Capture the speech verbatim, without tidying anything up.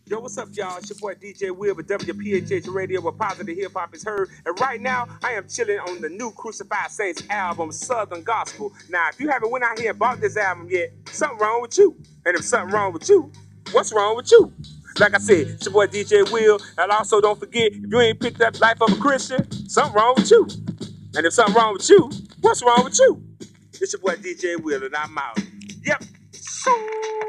Yo, what's up, y'all? It's your boy D J Will with W H H Radio, where positive hip hop is heard. And right now, I am chilling on the new Crucified Saints album, Southern Gospel. Now, if you haven't went out here and bought this album yet, something wrong with you. And if something wrong with you, what's wrong with you? Like I said, it's your boy D J Will. And also, don't forget, if you ain't picked up Life of a Christian, something wrong with you. And if something wrong with you, what's wrong with you? It's your boy D J Will, and I'm out. Yep.